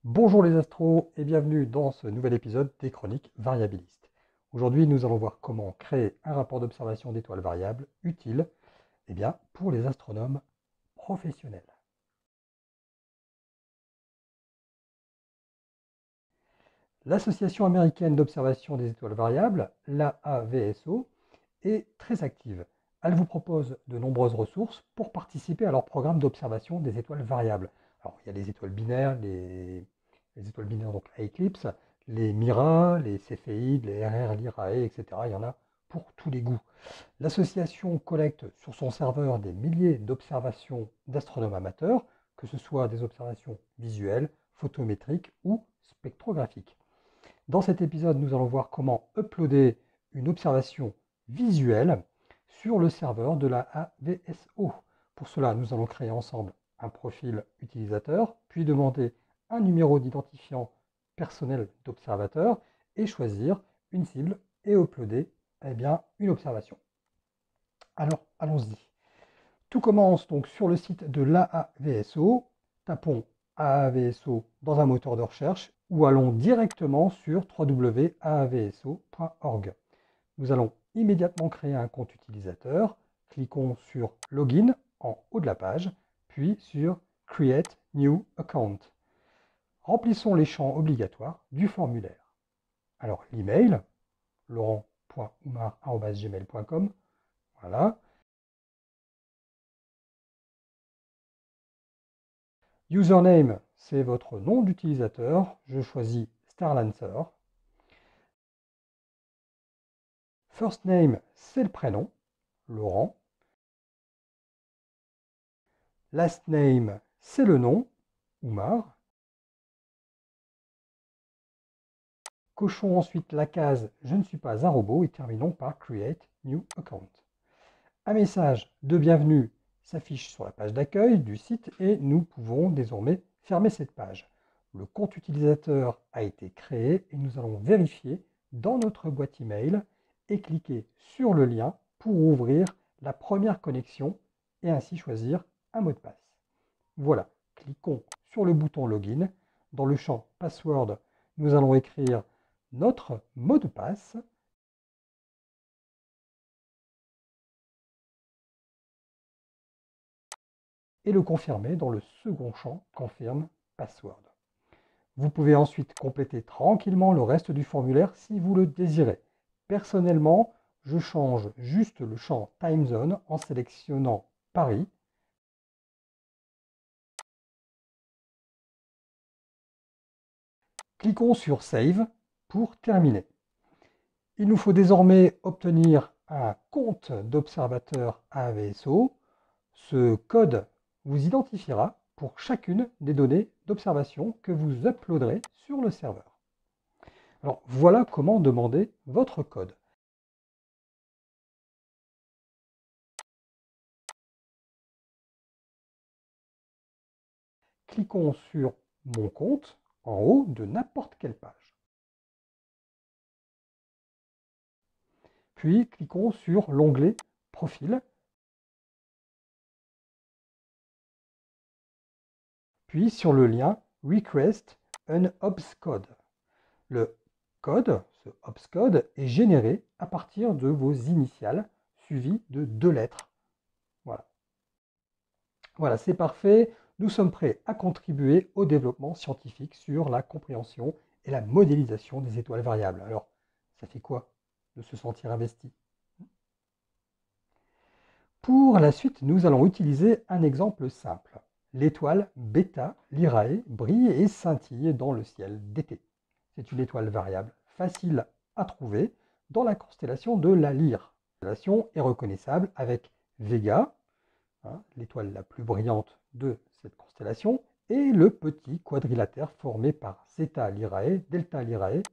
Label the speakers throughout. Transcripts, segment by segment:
Speaker 1: Bonjour les astros et bienvenue dans ce nouvel épisode des chroniques variabilistes. Aujourd'hui, nous allons voir comment créer un rapport d'observation d'étoiles variables utile pour les astronomes professionnels. L'Association américaine d'observation des étoiles variables, l'AAVSO, est très active. Elle vous propose de nombreuses ressources pour participer à leur programme d'observation des étoiles variables. Alors, il y a les étoiles binaires, les étoiles binaires donc à éclipse, les MIRA, les Céphéides, les RR Lyrae, etc. Il y en a pour tous les goûts. L'association collecte sur son serveur des milliers d'observations d'astronomes amateurs, que ce soit des observations visuelles, photométriques ou spectrographiques. Dans cet épisode, nous allons voir comment uploader une observation visuelle sur le serveur de la AVSO. Pour cela, nous allons créer ensemble un profil utilisateur, puis demander un numéro d'identifiant personnel d'observateur et choisir une cible et uploader une observation. Alors, allons-y. Tout commence donc sur le site de l'AAVSO. Tapons AAVSO dans un moteur de recherche ou allons directement sur www.aavso.org. Nous allons immédiatement créer un compte utilisateur. Cliquons sur Login en haut de la page, puis sur Create New Account. Remplissons les champs obligatoires du formulaire. Alors, l'email, laurent.oumar@gmail.com, voilà. Username, c'est votre nom d'utilisateur. Je choisis Starlancer. First name, c'est le prénom, Laurent. Last name, c'est le nom, Oumar. Cochons ensuite la case Je ne suis pas un robot et terminons par Create New Account. Un message de bienvenue s'affiche sur la page d'accueil du site et nous pouvons désormais fermer cette page. Le compte utilisateur a été créé et nous allons vérifier dans notre boîte email et cliquer sur le lien pour ouvrir la première connexion et ainsi choisir un mot de passe. Voilà, cliquons sur le bouton Login. Dans le champ Password, nous allons écrire notre mot de passe et le confirmer dans le second champ Confirm Password. Vous pouvez ensuite compléter tranquillement le reste du formulaire si vous le désirez. Personnellement, je change juste le champ Time Zone en sélectionnant Paris. Cliquons sur Save pour terminer. Il nous faut désormais obtenir un compte d'observateur AVSO. Ce code vous identifiera pour chacune des données d'observation que vous uploaderez sur le serveur. Alors voilà comment demander votre code. Cliquons sur Mon compte en haut de n'importe quelle page. Puis cliquons sur l'onglet Profil, puis sur le lien Request an OBS code. Le code, ce OBS code, est généré à partir de vos initiales suivies de 2 lettres. Voilà. Voilà, c'est parfait. Nous sommes prêts à contribuer au développement scientifique sur la compréhension et la modélisation des étoiles variables. Alors, ça fait quoi de se sentir investi? Pour la suite, nous allons utiliser un exemple simple. L'étoile Beta Lyrae brille et scintille dans le ciel d'été. C'est une étoile variable facile à trouver dans la constellation de la Lyre. La constellation est reconnaissable avec Vega, l'étoile la plus brillante de cette constellation, et le petit quadrilatère formé par Zeta Lyrae, Delta Lyrae,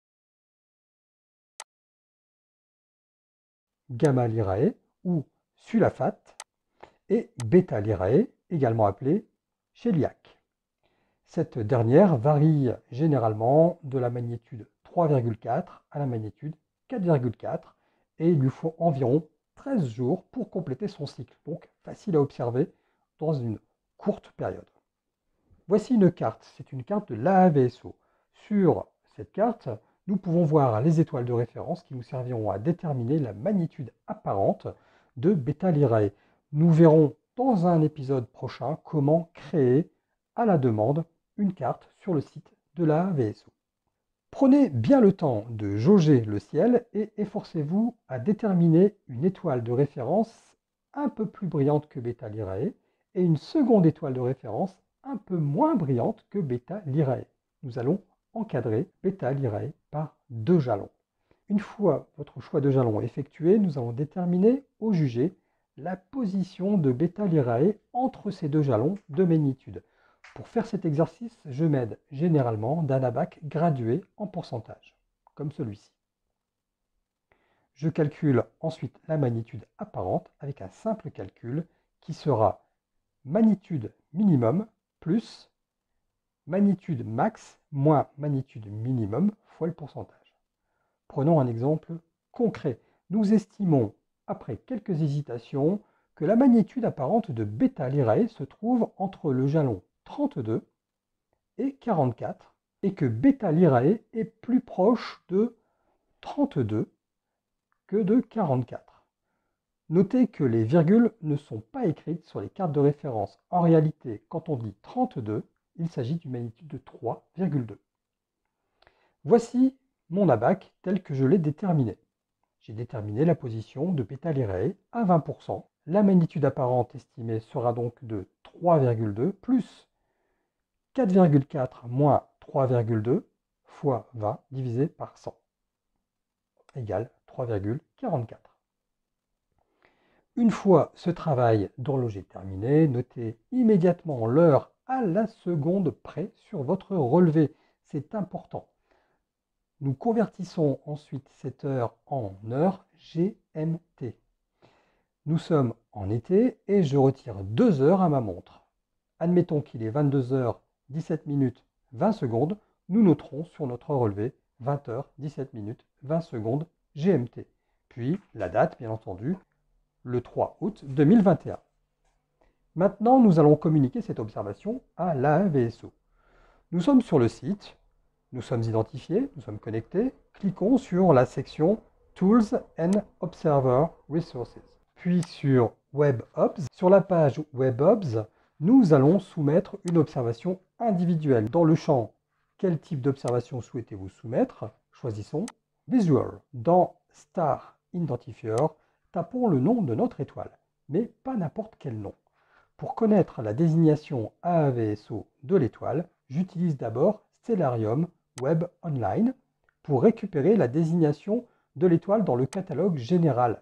Speaker 1: Gamma Lyrae ou Sulafate, et Beta Lyrae, également appelée Chéliac. Cette dernière varie généralement de la magnitude 3,4 à la magnitude 4,4 et il lui faut environ 13 jours pour compléter son cycle, donc facile à observer dans une courte période. Voici une carte, c'est une carte de l'AAVSO. Sur cette carte, nous pouvons voir les étoiles de référence qui nous serviront à déterminer la magnitude apparente de Beta Lyrae. Nous verrons dans un épisode prochain comment créer à la demande une carte sur le site de l'AAVSO. Prenez bien le temps de jauger le ciel et efforcez-vous à déterminer une étoile de référence un peu plus brillante que Beta Lyrae et une seconde étoile de référence un peu moins brillante que Beta Lyrae. Nous allons encadrer Beta Lyrae par 2 jalons. Une fois votre choix de jalon effectué, nous allons déterminer au jugé la position de Beta Lyrae entre ces 2 jalons de magnitude. Pour faire cet exercice, je m'aide généralement d'un abac gradué en pourcentage, comme celui-ci. Je calcule ensuite la magnitude apparente avec un simple calcul qui sera magnitude minimum plus magnitude max moins magnitude minimum fois le pourcentage. Prenons un exemple concret. Nous estimons, après quelques hésitations, que la magnitude apparente de Beta Lyrae se trouve entre le jalon 32 et 44 et que Beta Lyrae est plus proche de 32 que de 44. Notez que les virgules ne sont pas écrites sur les cartes de référence. En réalité, quand on dit 32, il s'agit d'une magnitude de 3,2. Voici mon abac tel que je l'ai déterminé. J'ai déterminé la position de Beta Lyrae à 20%. La magnitude apparente estimée sera donc de 3,2 plus 4,4 moins 3,2 fois 20 divisé par 100 égale 3,44. Une fois ce travail d'horloger terminé, notez immédiatement l'heure à la seconde près sur votre relevé. C'est important. Nous convertissons ensuite cette heure en heure GMT. Nous sommes en été et je retire 2 heures à ma montre. Admettons qu'il est 22 h 17 minutes 20 secondes. Nous noterons sur notre relevé 20 h 17 minutes 20 secondes GMT. Puis la date, bien entendu, le 3 août 2021. Maintenant, nous allons communiquer cette observation à l'AAVSO. Nous sommes sur le site, nous sommes identifiés, nous sommes connectés. Cliquons sur la section Tools and Observer Resources. Puis sur WebObs. Sur la page WebObs, nous allons soumettre une observation individuelle. Dans le champ « Quel type d'observation souhaitez-vous soumettre ?» choisissons « Visual ». Dans « Star Identifier », tapons le nom de notre étoile, mais pas n'importe quel nom. Pour connaître la désignation AAVSO de l'étoile, j'utilise d'abord Stellarium Web Online pour récupérer la désignation de l'étoile dans le catalogue général.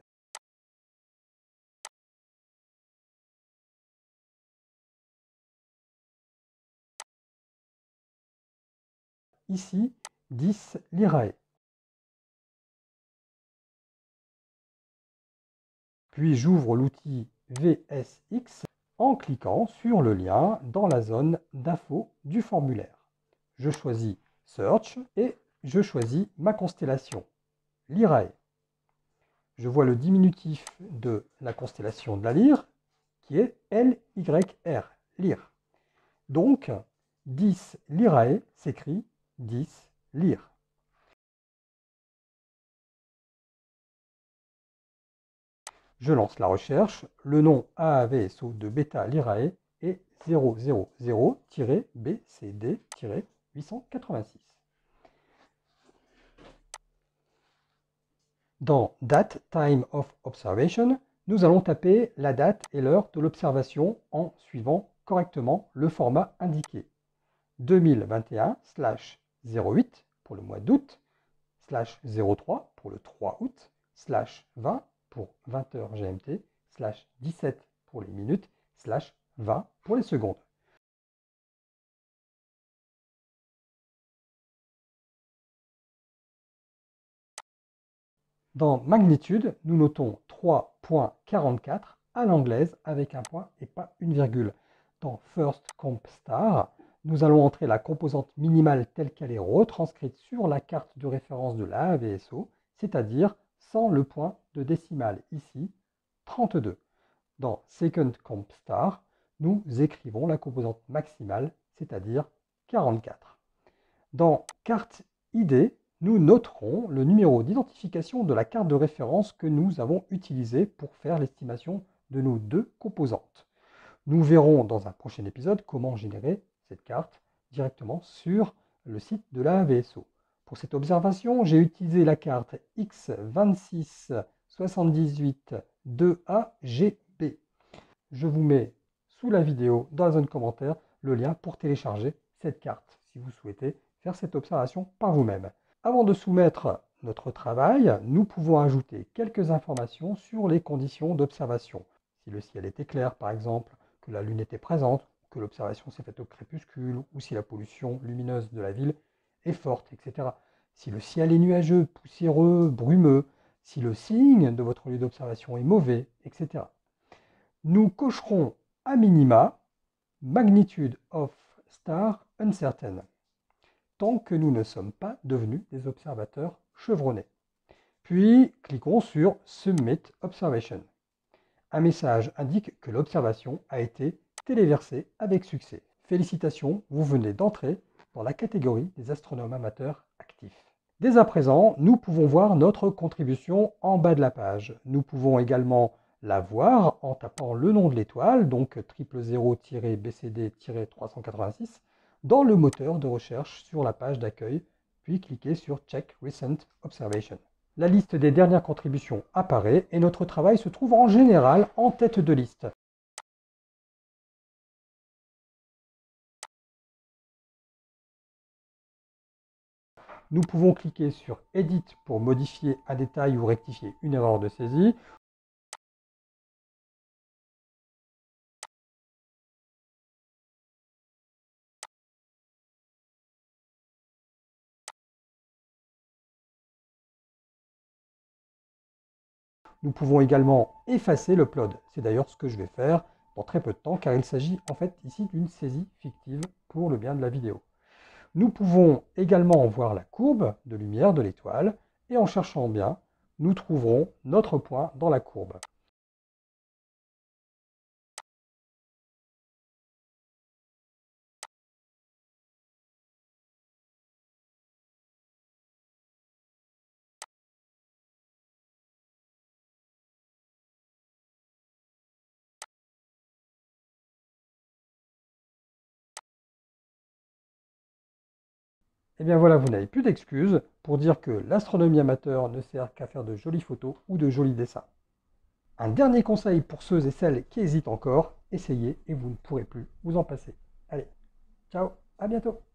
Speaker 1: Ici, 10 Lyrae. Puis j'ouvre l'outil VSX en cliquant sur le lien dans la zone d'info du formulaire. Je choisis Search et je choisis ma constellation, Lyrae. Je vois le diminutif de la constellation de la Lyre qui est LYR, Lyre. Donc, 10 Lyrae s'écrit 10 Lyre. Je lance la recherche. Le nom AAVSO de Beta Lyrae est 000-BCD-886. Dans Date Time of Observation, nous allons taper la date et l'heure de l'observation en suivant correctement le format indiqué. 2021/08 pour le mois d'août, /03 pour le 3 août, /20 pour 20 heures GMT, /17 pour les minutes, /20 pour les secondes. Dans magnitude, nous notons 3.44 à l'anglaise avec un point et pas une virgule. Dans First Comp Star, nous allons entrer la composante minimale telle qu'elle est retranscrite sur la carte de référence de l'AAVSO, c'est-à-dire sans le point de décimale, ici 32. Dans Second Comp Star, nous écrivons la composante maximale, c'est-à-dire 44. Dans carte ID, nous noterons le numéro d'identification de la carte de référence que nous avons utilisée pour faire l'estimation de nos deux composantes. Nous verrons dans un prochain épisode comment générer cette carte directement sur le site de la VSO. Pour cette observation, j'ai utilisé la carte X26782AGB. Je vous mets sous la vidéo, dans la zone commentaire, le lien pour télécharger cette carte si vous souhaitez faire cette observation par vous-même. Avant de soumettre notre travail, nous pouvons ajouter quelques informations sur les conditions d'observation. Si le ciel était clair, par exemple, que la lune était présente, que l'observation s'est faite au crépuscule, ou si la pollution lumineuse de la ville est forte, etc. Si le ciel est nuageux, poussiéreux, brumeux, si le signe de votre lieu d'observation est mauvais, etc. Nous cocherons à minima Magnitude of star uncertain, tant que nous ne sommes pas devenus des observateurs chevronnés. Puis, cliquons sur Submit Observation. Un message indique que l'observation a été téléversée avec succès. Félicitations, vous venez d'entrer dans la catégorie des astronomes amateurs actifs. Dès à présent, nous pouvons voir notre contribution en bas de la page. Nous pouvons également la voir en tapant le nom de l'étoile, donc 000-BCD-386, dans le moteur de recherche sur la page d'accueil, puis cliquez sur Check Recent Observation. La liste des dernières contributions apparaît et notre travail se trouve en général en tête de liste. Nous pouvons cliquer sur Edit pour modifier un détail ou rectifier une erreur de saisie. Nous pouvons également effacer l'upload. C'est d'ailleurs ce que je vais faire dans très peu de temps, car il s'agit en fait ici d'une saisie fictive pour le bien de la vidéo. Nous pouvons également voir la courbe de lumière de l'étoile, et en cherchant bien, nous trouverons notre point dans la courbe. Et bien voilà, vous n'avez plus d'excuses pour dire que l'astronomie amateur ne sert qu'à faire de jolies photos ou de jolis dessins. Un dernier conseil pour ceux et celles qui hésitent encore, essayez et vous ne pourrez plus vous en passer. Allez, ciao, à bientôt!